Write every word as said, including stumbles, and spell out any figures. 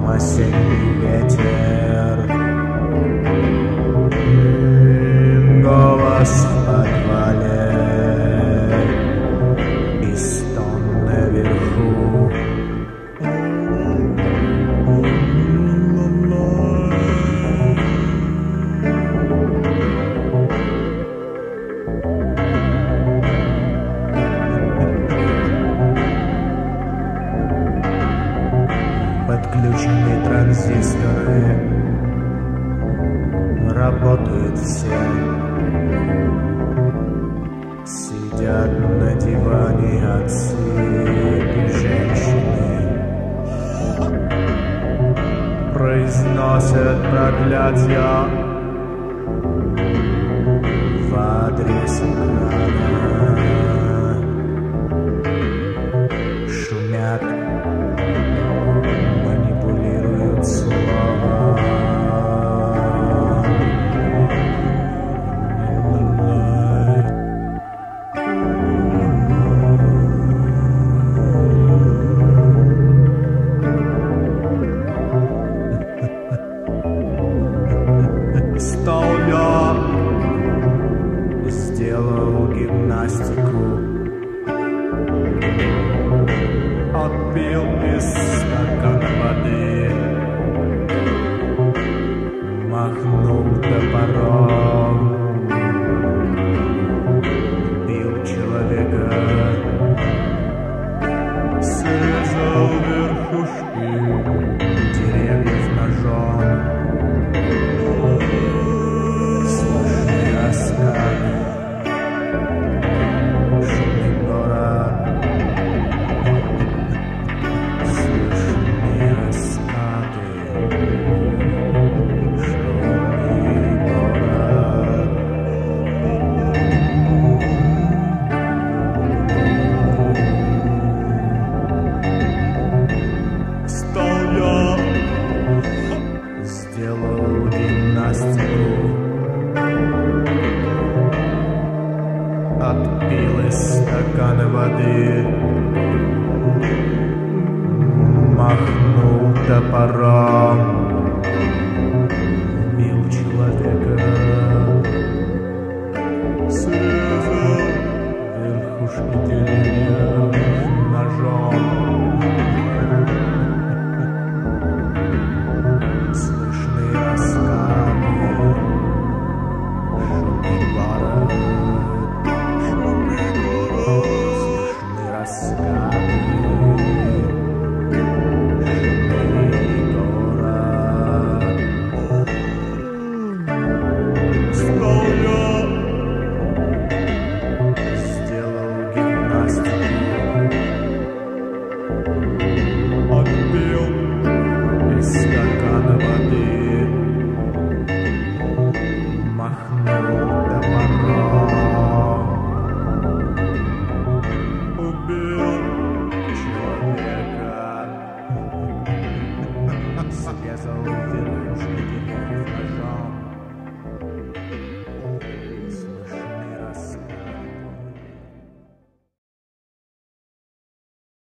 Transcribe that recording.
осенний ветер, голос в подвале и стон наверху. Подключены транзисторы, работают все. Сидят на диване отцы и женщины, произносят проклятия в адрес экрана, шумят, манипулируют слова. Стал я, сделал гимнастику, отпил из стакана воды, махнул топором, бил человека, срезал верхушки деревьев ножом. Слышный раскат, шумный город, слышные раскаты, шумный город. Встал я, сделал гимнастику, отпил из стакана воды, махнул топором, бил человека, срезал верхушки деревьев ножом. Слышны раскаты, шумный город, шумный город, слышны раскаты, шумный город. Встал я, сделал гимнастику, отпил из стакана воды, махнул топором, убил человека, срезал